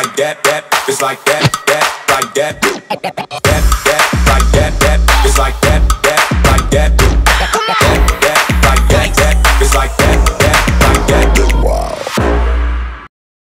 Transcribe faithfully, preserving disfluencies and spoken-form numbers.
like that, that, it's like that, that, like that, that, that, like that, that, it's like that, that, like that.